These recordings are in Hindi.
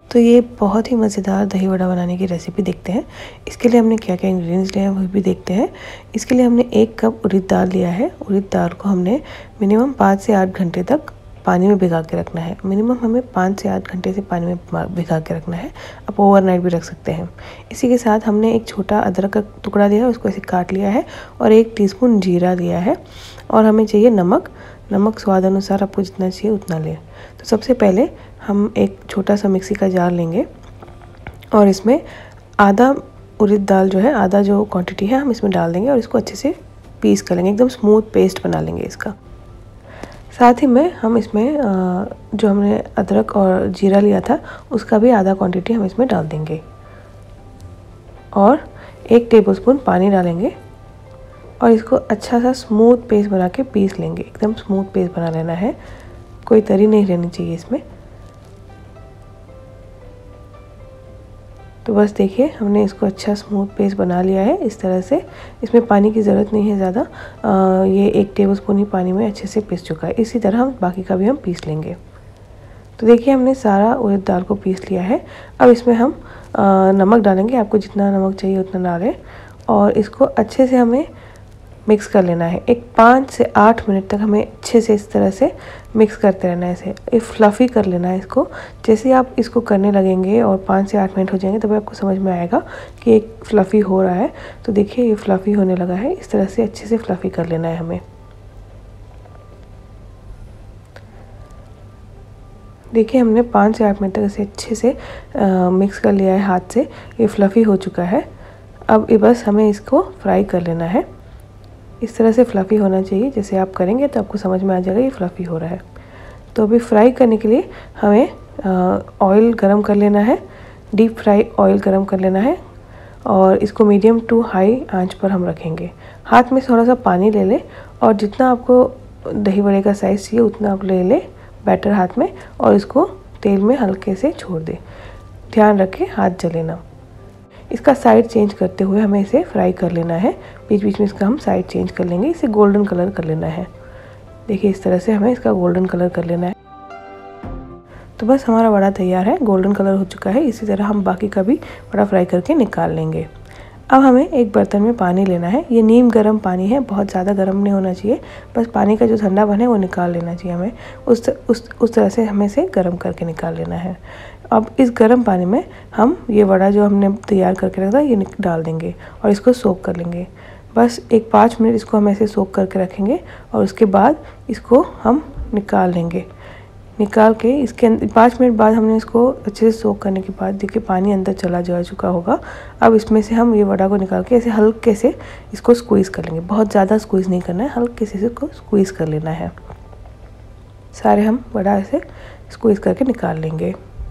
तो ये बहुत ही मज़ेदार दही वड़ा बनाने की रेसिपी देखते हैं। इसके लिए हमने क्या क्या इंग्रेडिएंट्स लिए हैं वो भी देखते हैं। इसके लिए हमने 1 कप उड़द दाल लिया है। उड़द दाल को हमने मिनिमम 5 से 8 घंटे तक पानी में भिगा के रखना है। मिनिमम हमें 5 से 8 घंटे से पानी में भिगा के रखना है। आप ओवरनाइट भी रख सकते हैं। इसी के साथ हमने एक छोटा अदरक का टुकड़ा लिया है, उसको ऐसे काट लिया है, और 1 टीस्पून जीरा लिया है। और हमें चाहिए नमक स्वाद अनुसार, आपको जितना चाहिए उतना लें। तो सबसे पहले हम एक छोटा सा मिक्सी का जार लेंगे और इसमें आधा उड़द दाल जो है, आधा जो क्वांटिटी है हम इसमें डाल देंगे और इसको अच्छे से पीस कर लेंगे, एकदम स्मूथ पेस्ट बना लेंगे इसका। साथ ही में हम इसमें जो हमने अदरक और जीरा लिया था उसका भी आधा क्वांटिटी हम इसमें डाल देंगे और 1 टेबलस्पून पानी डालेंगे और इसको अच्छा सा स्मूथ पेस्ट बना के पीस लेंगे। एकदम स्मूथ पेस्ट बना लेना है, कोई तरी नहीं रहनी चाहिए इसमें। तो बस देखिए हमने इसको अच्छा स्मूथ पेस्ट बना लिया है इस तरह से। इसमें पानी की ज़रूरत नहीं है ज़्यादा, ये 1 टेबलस्पून ही पानी में अच्छे से पीस चुका है। इसी तरह हम बाकी का भी हम पीस लेंगे। तो देखिए हमने सारा उड़द दाल को पीस लिया है। अब इसमें हम नमक डालेंगे, आपको जितना नमक चाहिए उतना डालें और इसको अच्छे से हमें मिक्स कर लेना है। एक 5 से 8 मिनट तक हमें अच्छे से इस तरह से मिक्स करते रहना है, ऐसे फ्लफ़ी कर लेना है इसको। जैसे आप इसको करने लगेंगे और 5 से 8 मिनट हो जाएंगे तब आपको समझ में आएगा कि एक फ्लफ़ी हो रहा है। तो देखिए ये फ्लफ़ी होने लगा है, इस तरह से अच्छे से फ्लफ़ी कर लेना है हमें। देखिए हमने 5 से 8 मिनट तक इसे अच्छे से मिक्स कर लिया है हाथ से, ये फ्लफ़ी हो चुका है। अब ये बस हमें इसको फ्राई कर लेना है। इस तरह से फ्लफ़ी होना चाहिए, जैसे आप करेंगे तो आपको समझ में आ जाएगा ये फ्लफ़ी हो रहा है। तो अभी फ्राई करने के लिए हमें ऑयल गरम कर लेना है, डीप फ्राई ऑयल गरम कर लेना है और इसको मीडियम टू हाई आंच पर हम रखेंगे। हाथ में थोड़ा सा पानी ले लें और जितना आपको दही बड़े का साइज़ चाहिए उतना आप ले लें बैटर हाथ में और इसको तेल में हल्के से छोड़ दें। ध्यान रखें हाथ जले ना। इसका साइड चेंज करते हुए हमें इसे फ्राई कर लेना है। बीच बीच में इसका हम साइड चेंज कर लेंगे, इसे गोल्डन कलर कर लेना है। देखिए इस तरह से हमें इसका गोल्डन कलर कर लेना है। तो बस हमारा वड़ा तैयार है, गोल्डन कलर हो चुका है। इसी तरह हम बाकी का भी वड़ा फ्राई करके निकाल लेंगे। अब हमें एक बर्तन में पानी लेना है, ये नीम गर्म पानी है, बहुत ज़्यादा गर्म नहीं होना चाहिए, बस पानी का जो ठंडापन है वो निकाल लेना चाहिए हमें। उस तरह से हमें इसे गर्म करके निकाल लेना है। अब इस गर्म पानी में हम ये वड़ा जो हमने तैयार करके रखा था ये डाल देंगे और इसको सोक कर लेंगे। बस एक 5 मिनट इसको हम ऐसे सोक करके रखेंगे और उसके बाद इसको हम निकाल लेंगे। निकाल के इसके 5 मिनट बाद हमने इसको अच्छे से सोक करने के बाद देखिए पानी अंदर चला जा चुका होगा। अब इसमें से हम ये वड़ा को निकाल के ऐसे हल्के से इसको स्क्वीज़ कर लेंगे। बहुत ज़्यादा स्क्वीज़ नहीं करना है, हल्के से इसको स्क्वीज़ कर लेना है। सारे हम वड़ा ऐसे स्क्वीज़ करके निकाल लेंगे।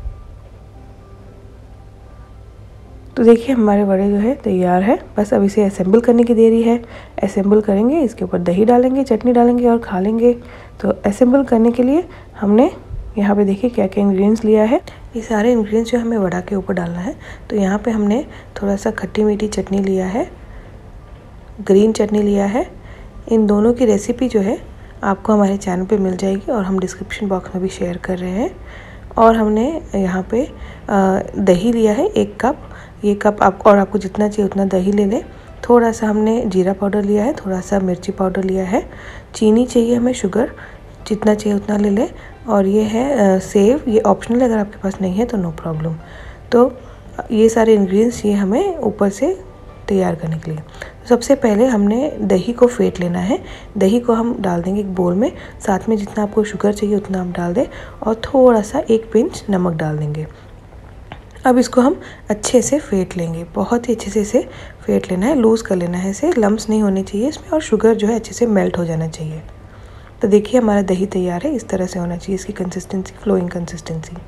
तो देखिए हमारे वड़े जो है तैयार है, बस अब इसे असेंबल करने की देरी है। असेंबल करेंगे, इसके ऊपर दही डालेंगे, चटनी डालेंगे और खा लेंगे। तो असेंबल करने के लिए हमने यहाँ पे देखिए क्या क्या इंग्रेडिएंट्स लिया है। ये सारे इंग्रेडिएंट्स जो हमें वड़ा के ऊपर डालना है। तो यहाँ पे हमने थोड़ा सा खट्टी मीठी चटनी लिया है, ग्रीन चटनी लिया है। इन दोनों की रेसिपी जो है आपको हमारे चैनल पे मिल जाएगी और हम डिस्क्रिप्शन बॉक्स में भी शेयर कर रहे हैं। और हमने यहाँ पे दही लिया है 1 कप। ये कप आपको जितना चाहिए उतना दही ले लें। थोड़ा सा हमने जीरा पाउडर लिया है, थोड़ा सा मिर्ची पाउडर लिया है। चीनी चाहिए हमें, शुगर जितना चाहिए उतना ले लें। और ये है सेव, ये ऑप्शनल है, अगर आपके पास नहीं है तो नो प्रॉब्लम। तो ये सारे इंग्रेडिएंट्स ये हमें ऊपर से तैयार करने के लिए। सबसे पहले हमने दही को फेंट लेना है। दही को हम डाल देंगे एक बोल में, साथ में जितना आपको शुगर चाहिए उतना आप डाल दें और थोड़ा सा 1 पिंच नमक डाल देंगे। अब इसको हम अच्छे से फेंट लेंगे, बहुत ही अच्छे से इसे फेंट लेना है, लूज़ कर लेना है इसे, लम्स नहीं होने चाहिए इसमें और शुगर जो है अच्छे से मेल्ट हो जाना चाहिए। तो देखिए हमारा दही तैयार है, इस तरह से होना चाहिए इसकी कंसिस्टेंसी, फ्लोइंग कंसिस्टेंसी।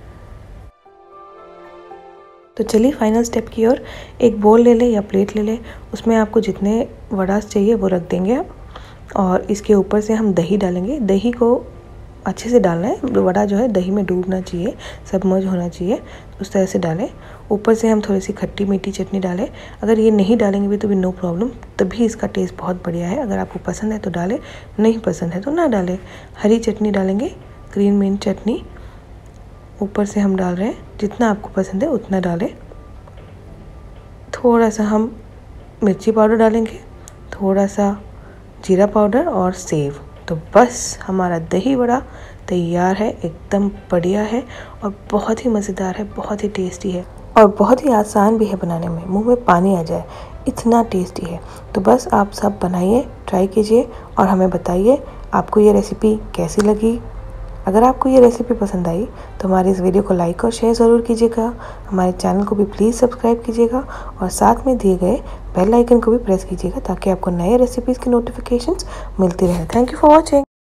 तो चलिए फाइनल स्टेप की ओर, एक बोल ले लें या प्लेट ले लें, उसमें आपको जितने वड़ा चाहिए वो रख देंगे आप और इसके ऊपर से हम दही डालेंगे। दही को अच्छे से डालना है, वड़ा जो है दही में डूबना चाहिए, सबमर्ज होना चाहिए, उस तरह से डालें। ऊपर से हम थोड़ी सी खट्टी मीठी चटनी डालें। अगर ये नहीं डालेंगे भी तो भी नो प्रॉब्लम, तभी इसका टेस्ट बहुत बढ़िया है। अगर आपको पसंद है तो डालें, नहीं पसंद है तो ना डालें। हरी चटनी डालेंगे, ग्रीन मिंट चटनी, ऊपर से हम डाल रहे हैं, जितना आपको पसंद है उतना डालें। थोड़ा सा हम मिर्ची पाउडर डालेंगे, थोड़ा सा जीरा पाउडर और सेव। तो बस हमारा दही बड़ा तैयार है, एकदम बढ़िया है और बहुत ही मज़ेदार है, बहुत ही टेस्टी है और बहुत ही आसान भी है बनाने में, मुंह में पानी आ जाए इतना टेस्टी है। तो बस आप सब बनाइए, ट्राई कीजिए और हमें बताइए आपको ये रेसिपी कैसी लगी। अगर आपको ये रेसिपी पसंद आई तो हमारी इस वीडियो को लाइक और शेयर ज़रूर कीजिएगा। हमारे चैनल को भी प्लीज़ सब्सक्राइब कीजिएगा और साथ में दिए गए बेल आइकन को भी प्रेस कीजिएगा ताकि आपको नए रेसिपीज़ की नोटिफिकेशंस मिलती रहे। Thank you for watching.